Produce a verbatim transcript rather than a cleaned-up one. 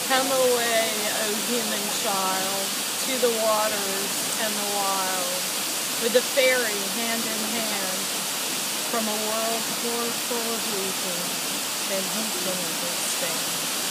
Come away, O human child, to the waters and the wild, with the fairy hand in hand, from a world more full of weeping than he can understand.